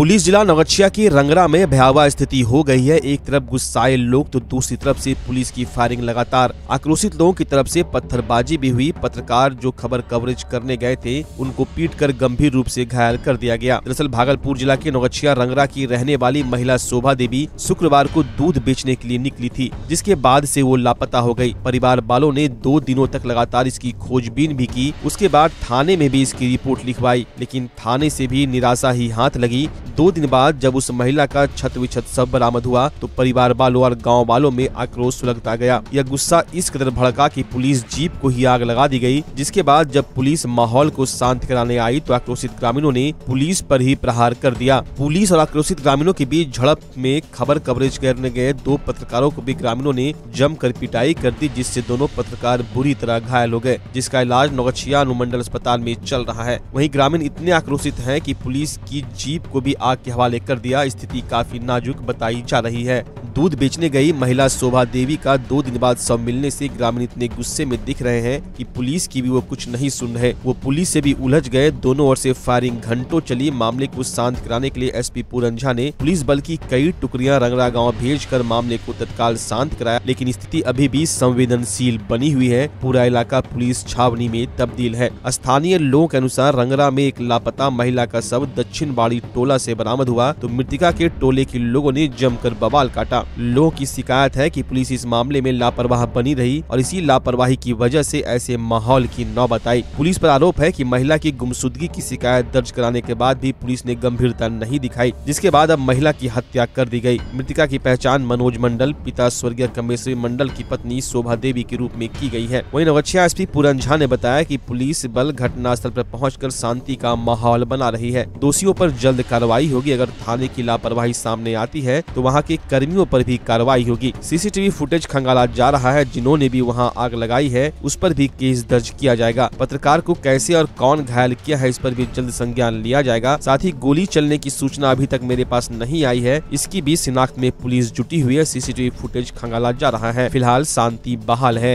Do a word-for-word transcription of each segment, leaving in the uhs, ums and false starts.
Police जिला नौगछिया की रंगरा में भयावह स्थिति हो गई है। एक तरफ गुस्साए लोग तो दूसरी तरफ से पुलिस की फायरिंग लगातार। आक्रोशित लोगों की तरफ से पत्थरबाजी भी हुई। पत्रकार जो खबर कवरेज करने गए थे उनको पीटकर गंभीर रूप से घायल कर दिया गया। दरअसल भागलपुर जिला के नौगछिया रंगरा की रहने वाली महिला शोभा देवी शुक्रवार को दूध बेचने के लिए निकली थी, जिसके बाद से वो लापता हो गई। परिवार वालों ने दो दिनों तक लगातार इसकी खोजबीन भी की। उसके बाद थाने में भी इसकी रिपोर्ट लिखवाई, लेकिन थाने से भी निराशा ही हाथ लगी। दो दिन बाद जब उस महिला का छत विछत सब बरामद हुआ तो परिवार वालों और गांव वालों में आक्रोश सुलगता गया। यह गुस्सा इस कदर भड़का कि पुलिस जीप को ही आग लगा दी गई। जिसके बाद जब पुलिस माहौल को शांत कराने आई तो आक्रोशित ग्रामीणों ने पुलिस पर ही प्रहार कर दिया। पुलिस और आक्रोशित ग्रामीणों के बीच झड़प में खबर कवरेज करने गए दो पत्रकारों को भी ग्रामीणों ने जमकर पिटाई कर दी, जिससे दोनों पत्रकार बुरी तरह घायल हो गए, जिसका इलाज नौगछिया अनुमंडल अस्पताल में चल रहा है। वहीं ग्रामीण इतने आक्रोशित हैं कि पुलिस की जीप को भी आग के हवाले कर दिया। स्थिति काफी नाजुक बताई जा रही है। दूध बेचने गई महिला शोभा देवी का दो दिन बाद शव मिलने से ग्रामीण इतने गुस्से में दिख रहे हैं कि पुलिस की भी वो कुछ नहीं सुन रहे। वो पुलिस से भी उलझ गए। दोनों ओर से फायरिंग घंटों चली। मामले को शांत कराने के लिए एसपी पूरन झा ने पुलिस बल की कई टुकड़ियां रंगरा गांव भेजकर मामले को तत्काल शांत कराया, लेकिन स्थिति अभी भी संवेदनशील बनी हुई है। पूरा इलाका पुलिस छावनी में तब्दील है। स्थानीय लोगों के अनुसार रंगरा में एक लापता महिला का शव दक्षिण बाड़ी टोला से बरामद हुआ तो मृतिका के टोले के लोगों ने जमकर बवाल काटा। लोगों की शिकायत है कि पुलिस इस मामले में लापरवाह बनी रही और इसी लापरवाही की वजह से ऐसे माहौल की नौबत आई। पुलिस पर आरोप है कि महिला की गुमशुदगी की शिकायत दर्ज कराने के बाद भी पुलिस ने गंभीरता नहीं दिखाई, जिसके बाद अब महिला की हत्या कर दी गई। मृतिका की पहचान मनोज मंडल, पिता स्वर्गीय कमेश्वरी मंडल की पत्नी शोभा देवी के रूप में की गई है। वहीं नौगछिया एसपी पूरन झा ने बताया कि पुलिस बल घटनास्थल पर पहुंचकर शांति का माहौल बना रही है। दोषियों पर जल्द कार्रवाई होगी। अगर थाने की लापरवाही सामने आती है तो वहां के कर्मियों पर भी कार्रवाई होगी। सीसीटीवी फुटेज खंगाला जा रहा है। जिन्होंने भी वहां आग लगाई है उस पर भी केस दर्ज किया जाएगा। पत्रकार को कैसे और कौन घायल किया है इस पर भी जल्द संज्ञान लिया जाएगा। साथ ही गोली चलने की सूचना अभी तक मेरे पास नहीं आई है, इसकी भी शिनाख्त में पुलिस जुटी हुई है। सीसीटीवी फुटेज खंगाला जा रहा है। फिलहाल शांति बहाल है।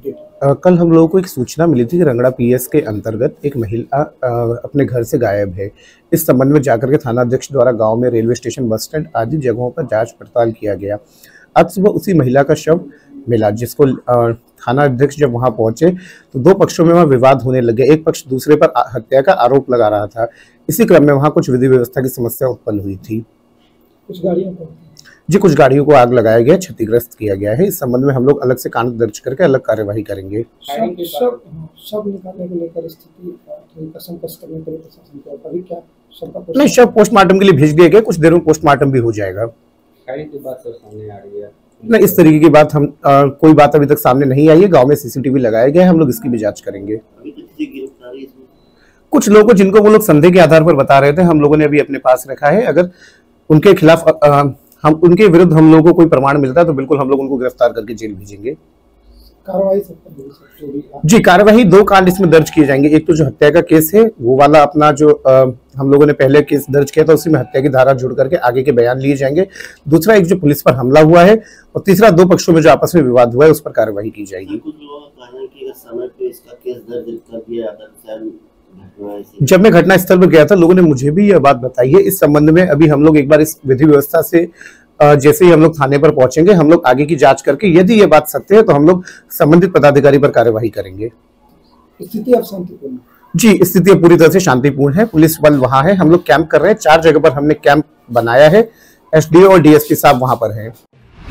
आ, कल हम लोगों को एक सूचना मिली थी कि रंगड़ा पीएस के अंतर्गत एक महिला आ, अपने घर से गायब है। इस संबंध में जाकर के थाना अध्यक्ष द्वारा गांव में रेलवे स्टेशन, बस स्टैंड आदि जगहों पर जांच पड़ताल किया गया। आज सुबह उसी महिला का शव मिला, जिसको आ, थाना अध्यक्ष जब वहां पहुंचे तो दो पक्षों में वहां विवाद होने लगे। एक पक्ष दूसरे पर हत्या का आरोप लगा रहा था। इसी क्रम में वहां कुछ विधि व्यवस्था की समस्या उत्पन्न हुई थी। कुछ गाड़ियों को जी कुछ गाड़ियों को आग लगाया गया, क्षतिग्रस्त किया गया है। इस संबंध में हम लोग अलग से कांड दर्ज करके अलग कार्यवाही करेंगे। सब सब सब निकालने को लेकर स्थिति संकष्ट करने के लिए प्रशासन को अभी क्या सबका नहीं, शव पोस्टमार्टम के लिए भेज दिए गए। कुछ देर में पोस्टमार्टम भी हो जाएगा। की बात सर सामने आ रही है नहीं, इस तरीके की बात हम आ, कोई बात अभी तक सामने नहीं आई है। गांव में सीसीटीवी लगाए गए हैं, हम लोग इसकी भी जांच करेंगे। कुछ लोगों जिनको वो लोग संदेह के आधार पर बता रहे थे, हम लोगों ने अभी अपने पास रखा है। अगर उनके खिलाफ आ, हम उनके विरुद्ध हम लोगों को कोई प्रमाण मिलता है तो बिल्कुल हम लोग उनको गिरफ्तार करके जेल भेजेंगे। कार्रवाई जी कार्रवाई दो कांड इसमें दर्ज किए जाएंगे। एक तो जो हत्या का केस है वो वाला अपना जो आ, हम लोगों ने पहले केस दर्ज किया था उसी में हत्या की धारा जुड़ करके आगे के बयान लिए जाएंगे। दूसरा एक जो पुलिस पर हमला हुआ है और तीसरा दो पक्षों में जो आपस में विवाद हुआ है उस पर कार्रवाई की जाएगी। जब मैं घटना स्थल पर गया था लोगों ने मुझे भी यह बात बताई है। इस संबंध में अभी हम लोग एक बार इस विधि व्यवस्था से जैसे ही हम लोग थाने पर पहुंचेंगे हम लोग आगे की जांच करके यदि ये बात सत्य है तो हम लोग संबंधित पदाधिकारी पर कार्यवाही करेंगे। स्थिति अब शांतिपूर्ण जी स्थिति पूरी तरह से शांतिपूर्ण है। पुलिस बल वहां है। हम लोग कैंप कर रहे हैं। चार जगह पर हमने कैंप बनाया है। एसडीओ और डीएसपी साहब वहां पर हैं।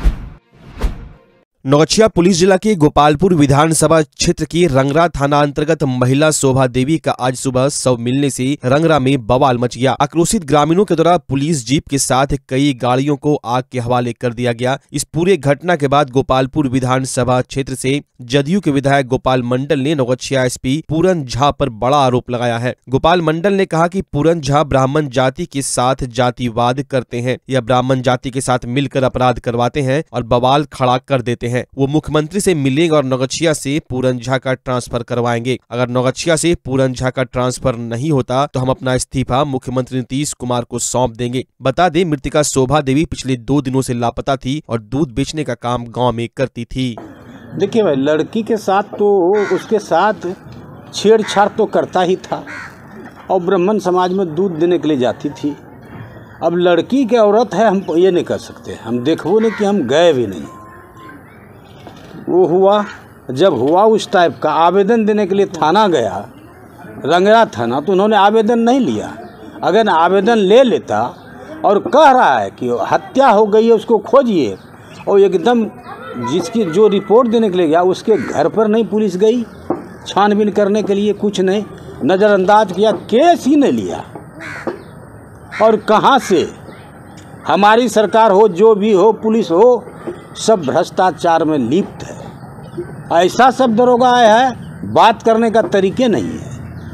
नौगछिया पुलिस जिला के गोपालपुर विधानसभा क्षेत्र की रंगरा थाना अंतर्गत महिला शोभा देवी का आज सुबह शव मिलने से रंगरा में बवाल मच गया। आक्रोशित ग्रामीणों के द्वारा पुलिस जीप के साथ कई गाड़ियों को आग के हवाले कर दिया गया। इस पूरे घटना के बाद गोपालपुर विधानसभा क्षेत्र से जदयू के विधायक गोपाल मंडल ने नौगछिया एसपी पूरन झा पर बड़ा आरोप लगाया है। गोपाल मंडल ने कहा कि पूरन झा ब्राह्मण जाति के साथ जातिवाद करते हैं। यह ब्राह्मण जाति के साथ मिलकर अपराध करवाते हैं और बवाल खड़ा कर देते हैं। वो मुख्यमंत्री से मिलेंगे और नौगछिया से पूरन झा का ट्रांसफर करवाएंगे। अगर नौगछिया से पूरन झा का ट्रांसफर नहीं होता तो हम अपना इस्तीफा मुख्यमंत्री नीतीश कुमार को सौंप देंगे। बता दें मृतिका शोभा देवी पिछले दो दिनों से लापता थी और दूध बेचने का काम गाँव में करती थी। देखिए भाई, लड़की के साथ तो उसके साथ छेड़छाड़ तो करता ही था और ब्राह्मण समाज में दूध देने के लिए जाती थी। अब लड़की के औरत है, हम ये नहीं कर सकते, हम देखो नहीं कि हम गए भी नहीं। वो हुआ, जब हुआ उस टाइप का आवेदन देने के लिए थाना गया, रंगरा थाना, तो उन्होंने आवेदन नहीं लिया। अगर आवेदन ले लेता और कह रहा है कि हत्या हो गई है उसको खोजिए, और एकदम जिसकी जो रिपोर्ट देने के लिए गया उसके घर पर नहीं पुलिस गई छानबीन करने के लिए, कुछ नहीं, नज़रअंदाज किया, केस ही नहीं लिया। और कहाँ से हमारी सरकार हो, जो भी हो, पुलिस हो, सब भ्रष्टाचार में लिप्त है। ऐसा सब दरोगा है, बात करने का तरीके नहीं है।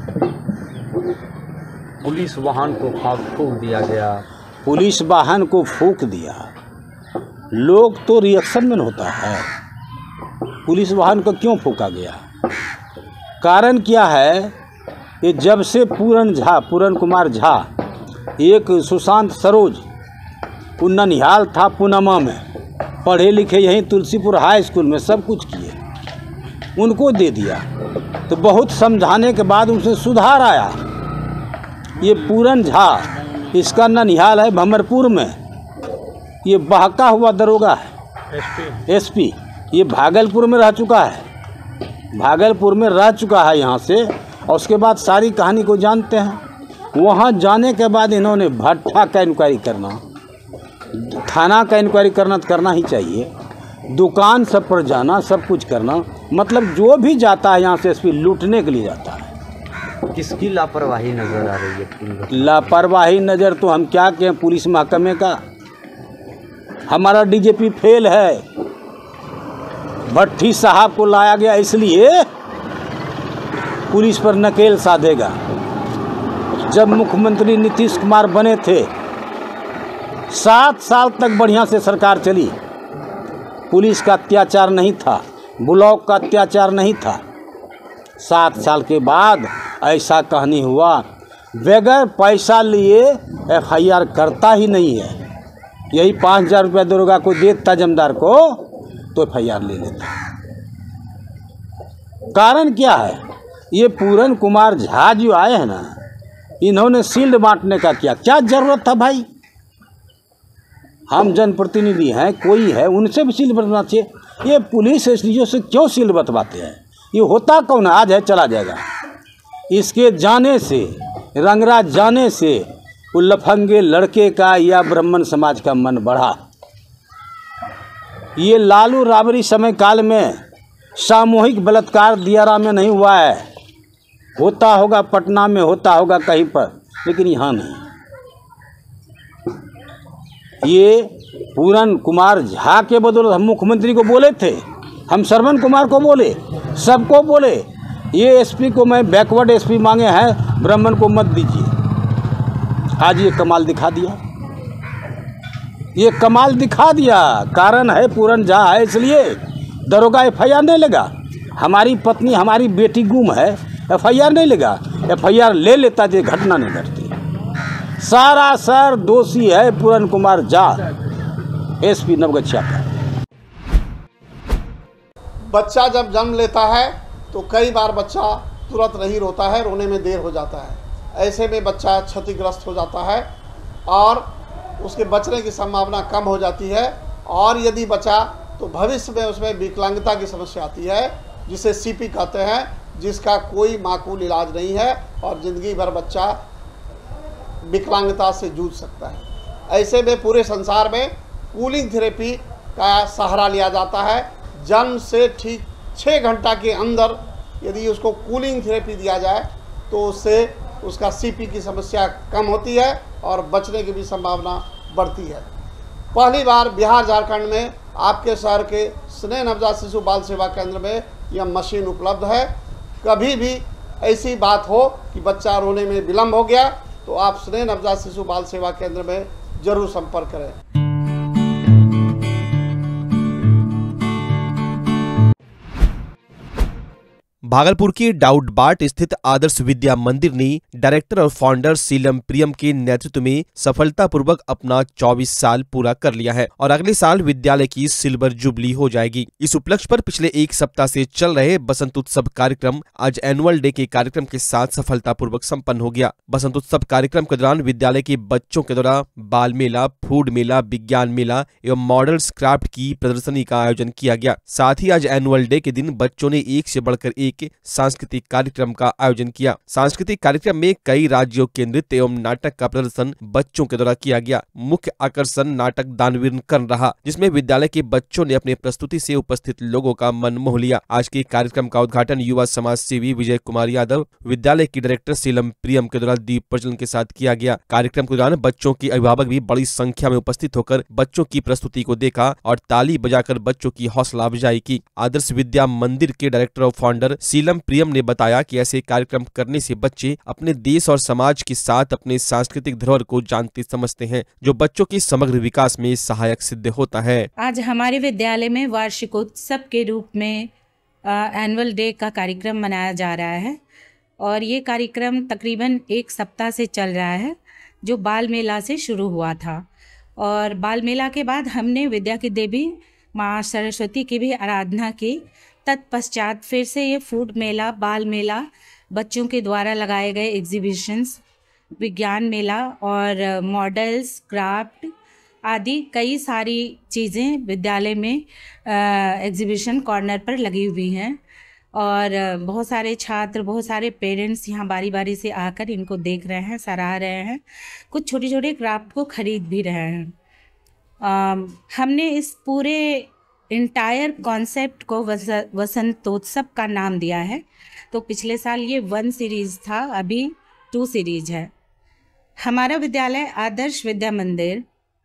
पुलिस वाहन को फूंक दिया गया, पुलिस वाहन को फूंक दिया, लोग तो रिएक्शन में होता है, पुलिस वाहन को क्यों फूंका गया? कारण क्या है कि जब से पूरन झा पूरन कुमार झा, एक सुशांत सरोज, वो ननिहाल था पूनमा में, पढ़े लिखे यहीं तुलसीपुर हाई स्कूल में सब कुछ किए, उनको दे दिया। तो बहुत समझाने के बाद उनसे सुधार आया। ये पूरन झा, इसका ननिहाल है भमरपुर में, ये बहका हुआ दरोगा है, एसपी एसपी ये भागलपुर में रह चुका है, भागलपुर में रह चुका है यहाँ से, और उसके बाद सारी कहानी को जानते हैं। वहाँ जाने के बाद इन्होंने भट्ठा का इंक्वायरी करना, थाना का इंक्वायरी करना तो करना ही चाहिए, दुकान सब पर जाना, सब कुछ करना, मतलब जो भी जाता है यहाँ से एसपी लूटने के लिए जाता है। किसकी लापरवाही नजर आ रही है? लापरवाही नज़र तो हम क्या कहें, पुलिस महकमे का। हमारा डीजीपी फेल है, भट्टी साहब को लाया गया इसलिए पुलिस पर नकेल साधेगा। जब मुख्यमंत्री नीतीश कुमार बने थे, सात साल तक बढ़िया से सरकार चली, पुलिस का अत्याचार नहीं था, ब्लॉक का अत्याचार नहीं था। सात साल के बाद ऐसा कहानी हुआ, बगैर पैसा लिए एफ आई आर करता ही नहीं है। यही पाँच हज़ार रुपया दरोगा को देता जमींदार को तो एफ आई आर ले लेता। कारण क्या है? ये पूरन कुमार झा जो आए हैं ना, इन्होंने शील्ड बांटने का किया, क्या जरूरत था भाई? हम जनप्रतिनिधि हैं, कोई है, उनसे भी शील्ड बंटना चाहिए। ये पुलिस एसडीओ से क्यों शील्ड बंटवाते हैं? ये होता कौन है? आज है चला जाएगा। इसके जाने से, रंगरा जाने से वो लफंगे लड़के का या ब्राह्मण समाज का मन बढ़ा। ये लालू राबड़ी समय काल में सामूहिक बलात्कार दियारा में नहीं हुआ है, होता होगा पटना में, होता होगा कहीं पर, लेकिन यहाँ नहीं। ये पूरन कुमार झा के बदौलत हम मुख्यमंत्री को बोले थे, हम श्रवण कुमार को बोले, सबको बोले, ये एसपी को मैं बैकवर्ड एसपी मांगे हैं, ब्राह्मण को मत दीजिए। आज ये कमाल दिखा दिया, ये कमाल दिखा दिया। कारण है पूरन झा है, इसलिए दरोगा एफ आई आर नहीं लेगा। हमारी पत्नी, हमारी बेटी गुम है, एफ आई आर नहीं लेगा। एफ आई आर ले लेता जो घटना नहीं घटती। सारा सर दोषी है पूरन कुमार झा, एसपी नवगछिया का। बच्चा जब जन्म लेता है तो कई बार बच्चा तुरंत नहीं रोता है, रोने में देर हो जाता है। ऐसे में बच्चा क्षतिग्रस्त हो जाता है और उसके बचने की संभावना कम हो जाती है। और यदि बचा तो भविष्य में उसमें विकलांगता की समस्या आती है, जिसे सी पी कहते हैं, जिसका कोई माकूल इलाज नहीं है और ज़िंदगी भर बच्चा विकलांगता से जूझ सकता है। ऐसे में पूरे संसार में कूलिंग थेरेपी का सहारा लिया जाता है। जन्म से ठीक छः घंटा के अंदर यदि उसको कूलिंग थेरेपी दिया जाए तो उससे उसका सीपी की समस्या कम होती है और बचने की भी संभावना बढ़ती है। पहली बार बिहार झारखंड में आपके शहर के स्नेह नवजात शिशु बाल सेवा केंद्र में यह मशीन उपलब्ध है। कभी भी ऐसी बात हो कि बच्चा रोने में विलम्ब हो गया तो आप स्नेह नवजात शिशु बाल सेवा केंद्र में जरूर संपर्क करें। भागलपुर के डाउटबाट स्थित आदर्श विद्या मंदिर ने डायरेक्टर और फाउंडर सीलम प्रियम के नेतृत्व में सफलतापूर्वक अपना चौबीस साल पूरा कर लिया है और अगले साल विद्यालय की सिल्वर जुबली हो जाएगी। इस उपलक्ष्य पर पिछले एक सप्ताह से चल रहे बसंत उत्सव कार्यक्रम आज एनुअल डे के कार्यक्रम के साथ सफलतापूर्वक संपन्न हो गया। बसंत उत्सव कार्यक्रम के दौरान विद्यालय के बच्चों के द्वारा बाल मेला, फूड मेला, विज्ञान मेला एवं मॉडल्स क्राफ्ट की प्रदर्शनी का आयोजन किया गया। साथ ही आज एनुअल डे के दिन बच्चों ने एक से बढ़कर एक सांस्कृतिक कार्यक्रम का आयोजन किया। सांस्कृतिक कार्यक्रम में कई राज्यों के नृत्य एवं नाटक का प्रदर्शन बच्चों के द्वारा किया गया। मुख्य आकर्षण नाटक दानवीर कर्ण रहा, जिसमें विद्यालय के बच्चों ने अपने प्रस्तुति से उपस्थित लोगों का मन मोह लिया। आज के कार्यक्रम का उद्घाटन युवा समाज सेवी विजय कुमार यादव, विद्यालय की डायरेक्टर सीलम प्रियम के द्वारा दीप प्रज्वलन के साथ किया गया। कार्यक्रम के दौरान बच्चों के अभिभावक भी बड़ी संख्या में उपस्थित होकर बच्चों की प्रस्तुति को देखा और ताली बजाकर बच्चों की हौसला अफजाई की। आदर्श विद्या मंदिर के डायरेक्टर और फाउंडर सीलम प्रियम ने बताया कि ऐसे कार्यक्रम करने से बच्चे अपने देश और समाज के साथ अपने सांस्कृतिक धरोहर को जानते समझते हैं, जो बच्चों के समग्र विकास में सहायक सिद्ध होता है। आज हमारे विद्यालय में वार्षिकोत्सव के रूप में एनुअल डे का कार्यक्रम मनाया जा रहा है और ये कार्यक्रम तकरीबन एक सप्ताह से चल रहा है, जो बाल मेला से शुरू हुआ था। और बाल मेला के बाद हमने विद्या की देवी माँ सरस्वती की भी आराधना की। तत्पश्चात फिर से ये फूड मेला, बाल मेला, बच्चों के द्वारा लगाए गए एग्जीबिशंस, विज्ञान मेला और मॉडल्स, क्राफ्ट आदि कई सारी चीज़ें विद्यालय में एग्जीबिशन कॉर्नर पर लगी हुई हैं और बहुत सारे छात्र, बहुत सारे पेरेंट्स यहाँ बारी बारी से आकर इनको देख रहे हैं, सराह रहे हैं, कुछ छोटे छोटे क्राफ्ट को खरीद भी रहे हैं। आ, हमने इस पूरे इंटायर कॉन्सेप्ट को वसंतोत्सव का नाम दिया है। तो पिछले साल ये वन सीरीज़ था, अभी टू सीरीज है। हमारा विद्यालय आदर्श विद्या मंदिर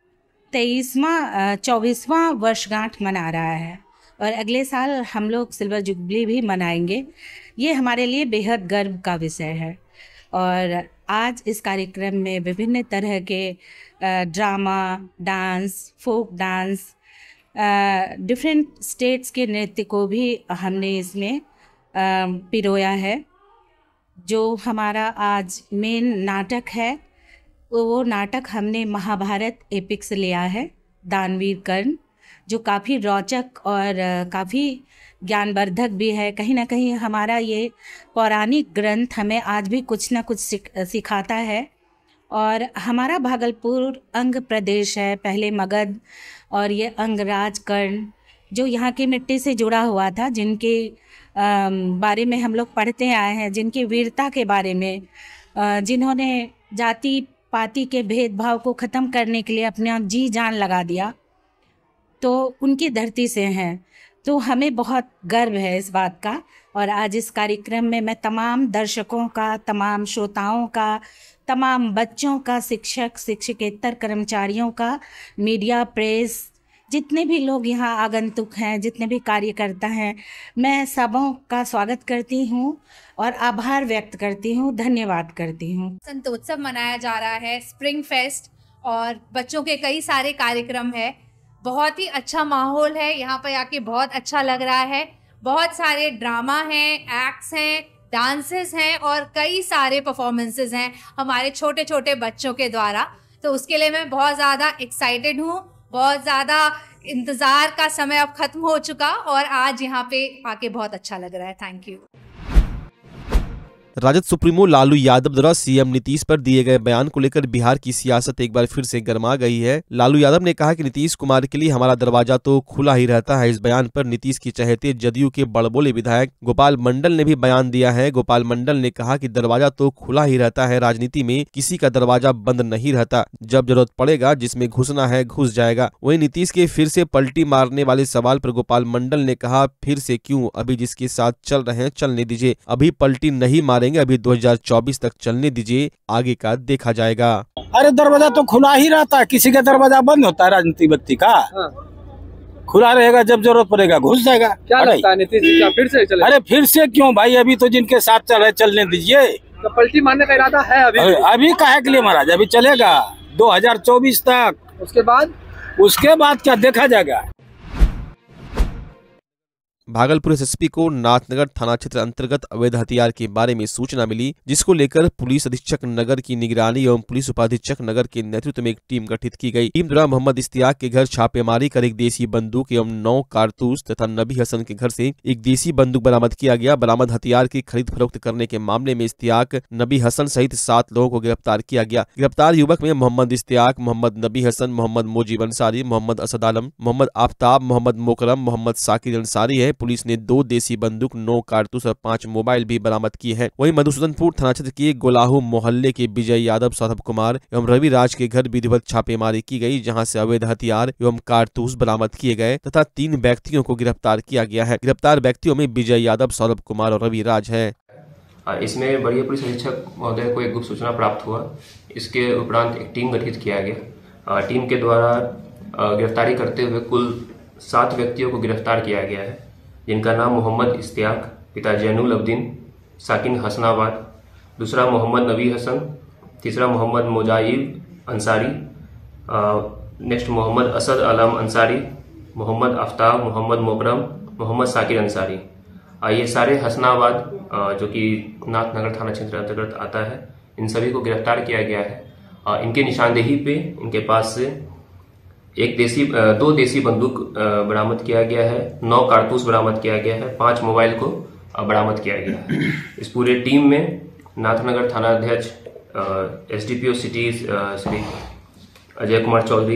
तेईसवां चौबीसवां वर्षगांठ मना रहा है और अगले साल हम लोग सिल्वर जुबली भी मनाएंगे। ये हमारे लिए बेहद गर्व का विषय है और आज इस कार्यक्रम में विभिन्न तरह के drama, dance, folk dance, different states के नृत्य को भी हमने इसमें पिरोया है। जो हमारा आज मेन नाटक है वो नाटक हमने महाभारत एपिक से लिया है, दानवीर कर्ण, जो काफ़ी रोचक और काफ़ी ज्ञानवर्धक भी है। कहीं ना कहीं हमारा ये पौराणिक ग्रंथ हमें आज भी कुछ ना कुछ सिखाता है। और हमारा भागलपुर अंग प्रदेश है, पहले मगध, और ये अंगराज कर्ण जो यहाँ की मिट्टी से जुड़ा हुआ था, जिनके बारे में हम लोग पढ़ते आए हैं, जिनकी वीरता के बारे में, जिन्होंने जाति पाति के भेदभाव को ख़त्म करने के लिए अपना जी जान लगा दिया, तो उनकी धरती से हैं। तो हमें बहुत गर्व है इस बात का। और आज इस कार्यक्रम में मैं तमाम दर्शकों का, तमाम श्रोताओं का, तमाम बच्चों का, शिक्षक शिक्षकेतर कर्मचारियों का, मीडिया, प्रेस, जितने भी लोग यहाँ आगंतुक हैं, जितने भी कार्यकर्ता हैं, मैं सबों का स्वागत करती हूँ और आभार व्यक्त करती हूँ, धन्यवाद करती हूँ। बसंतोत्सव मनाया जा रहा है, स्प्रिंग फेस्ट, और बच्चों के कई सारे कार्यक्रम है। बहुत ही अच्छा माहौल है, यहाँ पर आके बहुत अच्छा लग रहा है। बहुत सारे ड्रामा हैं, एक्ट्स हैं, डांसेस हैं और कई सारे परफॉर्मेंसेस हैं हमारे छोटे छोटे बच्चों के द्वारा। तो उसके लिए मैं बहुत ज़्यादा एक्साइटेड हूँ। बहुत ज़्यादा इंतज़ार का समय अब ख़त्म हो चुका और आज यहाँ पे आके बहुत अच्छा लग रहा है। Thank you. RJD supremo Lalu Yadav द्वारा सीएम नीतीश पर दिए गए बयान को लेकर बिहार की सियासत एक बार फिर से गर्मा गई है। लालू यादव ने कहा कि नीतीश कुमार के लिए हमारा दरवाजा तो खुला ही रहता है। इस बयान पर नीतीश की चहेते जदयू के बड़बोले विधायक गोपाल मंडल ने भी बयान दिया है। गोपाल मंडल ने कहा कि दरवाजा तो खुला ही रहता है, राजनीति में किसी का दरवाजा बंद नहीं रहता, जब जरूरत पड़ेगा जिसमें घुसना है घुस जाएगा। वहीं नीतीश के फिर से पलटी मारने वाले सवाल पर गोपाल मंडल ने कहा, फिर से क्यों, अभी जिसके साथ चल रहे हैं चलने दीजिए, अभी पलटी नहीं मारेंगे, अभी दो हज़ार चौबीस तक चलने दीजिए, आगे का देखा जाएगा। अरे दरवाजा तो खुला ही रहता है, किसी का दरवाजा बंद होता है राजनीति व्यक्ति का? हाँ। खुला रहेगा, जब जरूरत पड़ेगा घुस जाएगा। क्या लगता है नीतीश जी क्या फिर से चले? अरे फिर से क्यों भाई, अभी तो जिनके साथ चल रहे चलने दीजिए। तो पलटी मारने का इरादा है अभी? अभी काहे के लिए महाराज, अभी चलेगा दो हज़ार चौबीस तक, उसके बाद उसके बाद क्या देखा जाएगा। भागलपुर एसएसपी को नाथनगर थाना क्षेत्र अंतर्गत अवैध हथियार के बारे में सूचना मिली, जिसको लेकर पुलिस अधीक्षक नगर की निगरानी एवं पुलिस उपाधीक्षक नगर के नेतृत्व में एक टीम गठित की गई। टीम द्वारा मोहम्मद इश्तियाक के घर छापेमारी कर एक देसी बंदूक एवं नौ कारतूस तथा नबी हसन के घर से एक देसी बंदूक बरामद किया गया। बरामद हथियार की खरीद फरोख्त करने के मामले में इश्तियाक, नबी हसन सहित सात लोगों को गिरफ्तार किया गया। गिरफ्तार युवक में मोहम्मद इश्तियाक, मोहम्मद नबी हसन, मोहम्मद मोजीब अंसारी, मोहम्मद असद आलम, मोहम्मद आफ्ताब, मोहम्मद मोकरम, मोहम्मद साकिर अंसारी है। पुलिस ने दो देसी बंदूक, नौ कारतूस और पांच मोबाइल भी बरामद किए हैं। वहीं मधुसूदनपुर थाना क्षेत्र के गोलाहू मोहल्ले के विजय यादव, सौरभ कुमार एवं रवि राज के घर विधिवत छापेमारी की गई, जहां से अवैध हथियार एवं कारतूस बरामद किए गए तथा तीन व्यक्तियों को गिरफ्तार किया गया है। गिरफ्तार व्यक्तियों में विजय यादव, सौरभ कुमार और रवि राज है। इसमें वरीय पुलिस अधीक्षक महोदय को एक गुप्त सूचना प्राप्त हुआ। इसके उपरांत एक टीम गठित किया गया। टीम के द्वारा गिरफ्तारी करते हुए कुल सात व्यक्तियों को गिरफ्तार किया गया है, जिनका नाम मोहम्मद इश्तियाक, पिता जैनुल अब्दीन, साकिन हसनाबाद, दूसरा मोहम्मद नबी हसन, तीसरा मोहम्मद मोजाइब अंसारी, नेक्स्ट मोहम्मद असद आलम अंसारी, मोहम्मद आफ्ताब, मोहम्मद मोकरम, मोहम्मद साकिर अंसारी। ये सारे हसनाबाद जो कि नाथनगर थाना क्षेत्र अंतर्गत आता है, इन सभी को गिरफ्तार किया गया है। इनके निशानदेही पे इनके पास से एक देसी दो देसी बंदूक बरामद किया गया है, नौ कारतूस बरामद किया गया है, पांच मोबाइल को बरामद किया गया है। इस पूरे टीम में नाथनगर थाना अध्यक्ष एसडीपीओ सिटी श्री अजय कुमार चौधरी,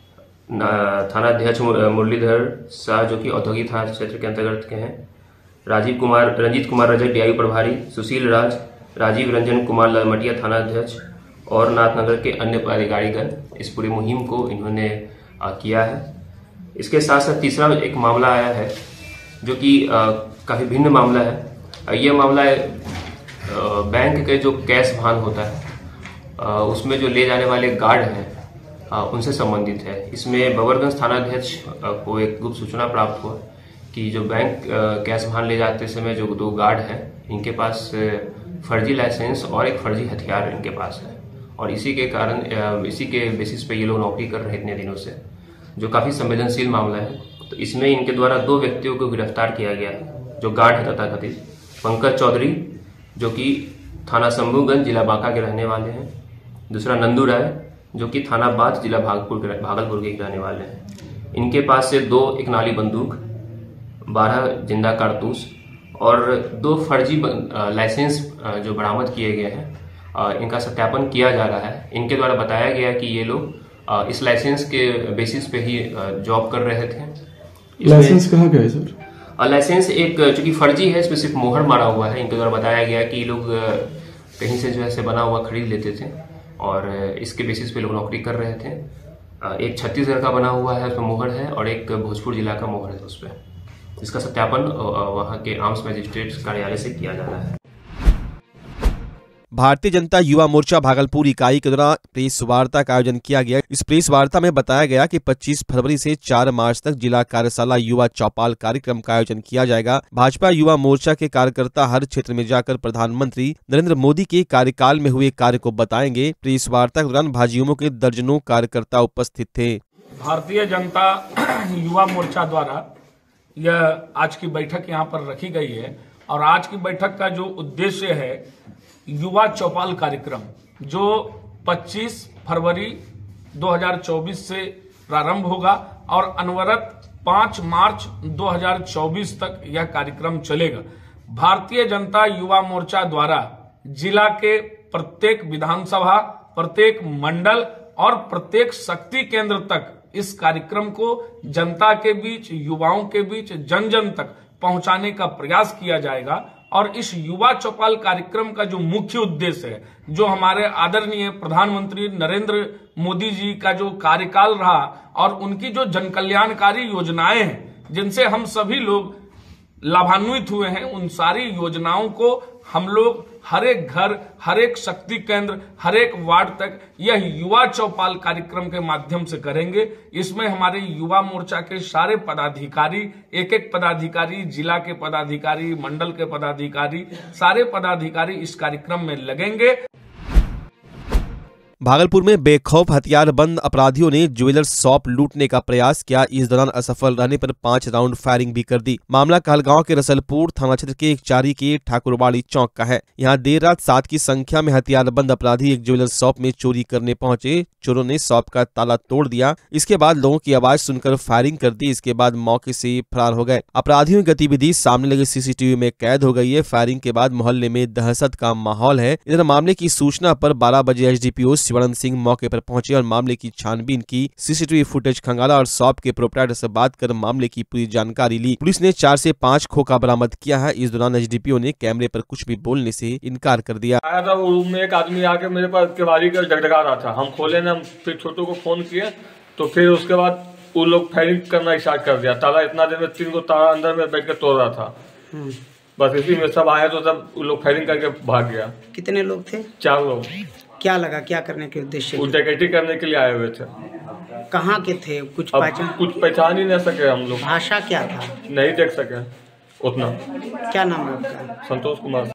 थाना अध्यक्ष मुरलीधर शाह जो कि औद्योगिक थाना क्षेत्र के अंतर्गत के हैं, राजीव कुमार रंजीत कुमार रजक डीआईयू प्रभारी, सुशील राज, राजीव रंजन कुमार ललमटिया थाना अध्यक्ष और नाथनगर के अन्य पदाधिकारीगण इस पूरी मुहिम को इन्होंने किया है। इसके साथ साथ तीसरा एक मामला आया है जो कि काफ़ी भिन्न मामला है। यह मामला आ, बैंक के जो कैश भान होता है आ, उसमें जो ले जाने वाले गार्ड हैं आ, उनसे संबंधित है। इसमें बबरगंज थाना अध्यक्ष को एक गुप्त सूचना प्राप्त हुआ कि जो बैंक कैश भान ले जाते समय जो दो गार्ड हैं, इनके पास फर्जी लाइसेंस और एक फर्जी हथियार इनके पास है, और इसी के कारण इसी के बेसिस पे ये लोग नौकरी कर रहे इतने दिनों से, जो काफ़ी संवेदनशील मामला है। तो इसमें इनके द्वारा दो व्यक्तियों को गिरफ्तार किया गया है, जो गार्ड है तथाकथित पंकज चौधरी जो कि थाना शंभूगंज जिला बांका के रहने वाले हैं, दूसरा नंदू राय जो कि थाना बाथ जिला भागलपुर के भागलपुर के रहने वाले हैं। इनके पास से दो एक नाली बंदूक, बारह जिंदा कारतूस और दो फर्जी लाइसेंस जो बरामद किए गए हैं, इनका सत्यापन किया जा रहा है। इनके द्वारा बताया गया कि ये लोग इस लाइसेंस के बेसिस पे ही जॉब कर रहे थे। लाइसेंस कहाँ का है सर? लाइसेंस एक चूंकि फर्जी है, इसमें सिर्फ मोहर मारा हुआ है। इनके द्वारा बताया गया कि ये लोग कहीं से जो है बना हुआ खरीद लेते थे और इसके बेसिस पे लोग नौकरी कर रहे थे। एक छत्तीसगढ़ का बना हुआ है, उसमें मोहर है, और एक भोजपुर जिला का मोहर है उस पर। इसका सत्यापन वहां के आर्म्स मजिस्ट्रेट कार्यालय से किया जा रहा है। भारतीय जनता युवा मोर्चा भागलपुर इकाई के द्वारा प्रेस वार्ता का आयोजन किया गया। इस प्रेस वार्ता में बताया गया कि पच्चीस फरवरी से चार मार्च तक जिला कार्यशाला युवा चौपाल कार्यक्रम का आयोजन किया जाएगा। भाजपा युवा मोर्चा के कार्यकर्ता हर क्षेत्र में जाकर प्रधानमंत्री नरेंद्र मोदी के कार्यकाल में हुए कार्य को बताएंगे। प्रेस वार्ता के दौरान भाजयुमो के दर्जनों कार्यकर्ता उपस्थित थे। भारतीय जनता युवा मोर्चा द्वारा यह आज की बैठक यहाँ पर रखी गई है, और आज की बैठक का जो उद्देश्य है युवा चौपाल कार्यक्रम, जो पच्चीस फरवरी दो हज़ार चौबीस से प्रारंभ होगा और अनवरत पाँच मार्च दो हज़ार चौबीस तक यह कार्यक्रम चलेगा। भारतीय जनता युवा मोर्चा द्वारा जिला के प्रत्येक विधानसभा, प्रत्येक मंडल और प्रत्येक शक्ति केंद्र तक इस कार्यक्रम को जनता के बीच, युवाओं के बीच, जन जन तक पहुंचाने का प्रयास किया जाएगा। और इस युवा चौपाल कार्यक्रम का जो मुख्य उद्देश्य है, जो हमारे आदरणीय प्रधानमंत्री नरेंद्र मोदी जी का जो कार्यकाल रहा और उनकी जो जनकल्याणकारी योजनाएं हैं जिनसे हम सभी लोग लाभान्वित हुए हैं, उन सारी योजनाओं को हम लोग हर एक घर, हर एक शक्ति केंद्र, हर एक वार्ड तक यह युवा चौपाल कार्यक्रम के माध्यम से करेंगे। इसमें हमारे युवा मोर्चा के सारे पदाधिकारी, एक एक पदाधिकारी, जिला के पदाधिकारी, मंडल के पदाधिकारी, सारे पदाधिकारी इस कार्यक्रम में लगेंगे। भागलपुर में बेखौफ हथियारबंद अपराधियों ने ज्वेलर्स शॉप लूटने का प्रयास किया। इस दौरान असफल रहने पर पांच राउंड फायरिंग भी कर दी। मामला कहलगांव के रसलपुर थाना क्षेत्र के एक चारी के ठाकुरबाड़ी चौक का है। यहां देर रात सात की संख्या में हथियारबंद अपराधी एक ज्वेलर्स शॉप में चोरी करने पहुंचे। चोरों ने शॉप का ताला तोड़ दिया। इसके बाद लोगों की आवाज सुनकर फायरिंग कर दी। इसके बाद मौके से फरार हो गए। अपराधियों की गतिविधि सामने लगे सीसीटीवी में कैद हो गई है। फायरिंग के बाद मोहल्ले में दहशत का माहौल है। इधर मामले की सूचना पर बारह बजे एसडीपीओ शिवानंद सिंह मौके पर पहुंचे और मामले की छानबीन की। सीसीटीवी फुटेज खंगाला और शॉप के प्रोप्राइटर से बात कर मामले की पूरी जानकारी ली। पुलिस ने चार से पाँच खोखा बरामद किया है। इस दौरान एसडीपीओ ने कैमरे पर कुछ भी बोलने से इनकार कर दिया। आया था वो रूम में एक आदमी आके मेरे पास केवाड़ी का झगड़ा रहा था। हम खोले ने, हम फिर छोटू को फोन किए तो फिर उसके बाद वो लोग फायरिंग करना स्टार्ट कर दिया। ताला इतना देर में तीन को ताला अंदर में बैठ के तोड़ रहा था। बस इसी में सब आया तो सब लोग फायरिंग करके भाग गया। कितने लोग थे? चार लोग। क्या लगा, क्या करने के उद्देश्य? वो डकैती करने के लिए आए हुए थे। कहाँ के थे? कुछ पहचान कुछ पहचान ही नहीं सके हम लोग। भाषा क्या था? नहीं देख सके उतना। क्या नाम है आपका? संतोष कुमार।